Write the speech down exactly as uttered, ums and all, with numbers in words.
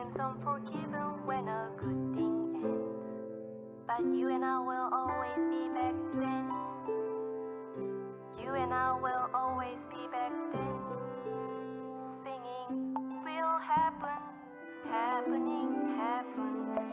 seems unforgiving when a good thing ends. But you and I will always be back then. You and I will always be back then. Singing will happen, happening, happened.